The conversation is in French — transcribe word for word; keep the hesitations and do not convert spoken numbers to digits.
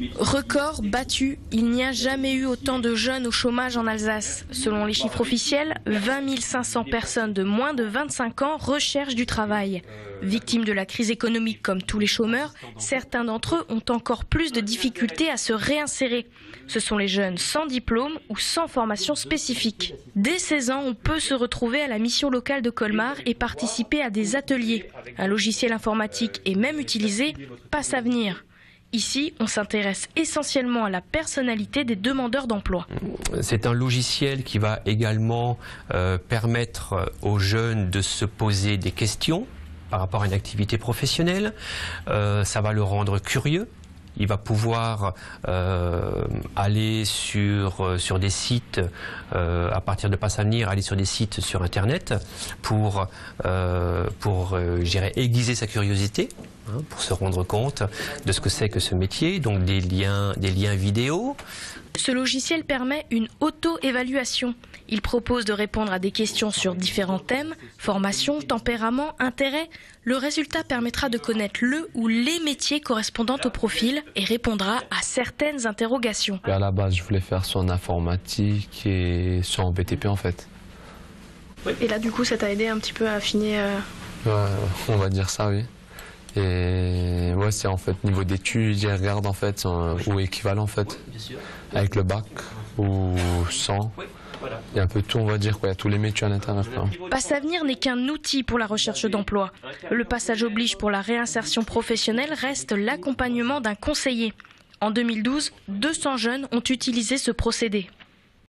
Record battu, il n'y a jamais eu autant de jeunes au chômage en Alsace. Selon les chiffres officiels, vingt mille cinq cents personnes de moins de vingt-cinq ans recherchent du travail. Victimes de la crise économique comme tous les chômeurs, certains d'entre eux ont encore plus de difficultés à se réinsérer. Ce sont les jeunes sans diplôme ou sans formation spécifique. Dès seize ans, on peut se retrouver à la mission locale de Colmar et participer à des ateliers. Un logiciel informatique est même utilisé, Passavenir. Ici, on s'intéresse essentiellement à la personnalité des demandeurs d'emploi. C'est un logiciel qui va également euh, permettre aux jeunes de se poser des questions par rapport à une activité professionnelle. Euh, ça va le rendre curieux. Il va pouvoir euh, aller sur, sur des sites, euh, à partir de Passavenir, aller sur des sites sur Internet pour, euh, pour euh, je dirais, aiguiser sa curiosité, hein, pour se rendre compte de ce que c'est que ce métier, donc des liens, des liens vidéo. Ce logiciel permet une auto-évaluation. Il propose de répondre à des questions sur différents thèmes, formation, tempérament, intérêt. Le résultat permettra de connaître le ou les métiers correspondant au profil et répondra à certaines interrogations. À la base, je voulais faire soit en informatique et soit en B T P en fait. Et là, du coup, ça t'a aidé un petit peu à affiner euh... Ouais, on va dire ça, oui. Et ouais, c'est en fait niveau d'études, je regarde en fait, ou équivalent en fait, avec le bac ou sans. Il y a un peu tout, on va dire, quoi. Il y a tous les métiers à l'intérieur. Passavenir n'est qu'un outil pour la recherche d'emploi. Le passage oblige pour la réinsertion professionnelle reste l'accompagnement d'un conseiller. En deux mille douze, deux cents jeunes ont utilisé ce procédé.